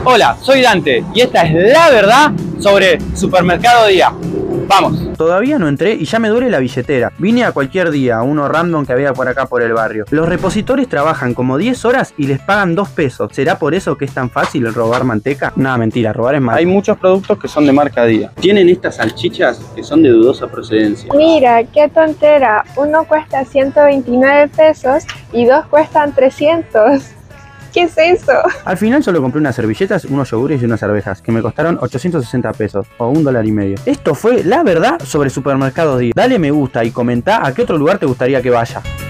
Hola, soy Dante y esta es la verdad sobre Supermercado Día. Vamos. Todavía no entré y ya me duele la billetera. Vine a cualquier día, a uno random que había por acá por el barrio. Los repositores trabajan como 10 horas y les pagan 2 pesos. ¿Será por eso que es tan fácil robar manteca? Nada, mentira, robar es malo. Hay muchos productos que son de marca Día. Tienen estas salchichas que son de dudosa procedencia. Mira, qué tontera. Uno cuesta 129 pesos y dos cuestan 300. ¿Qué es eso? Al final solo compré unas servilletas, unos yogures y unas arvejas, que me costaron 860 pesos, o $1.50. Esto fue la verdad sobre Supermercado Día. Dale me gusta y comenta a qué otro lugar te gustaría que vaya.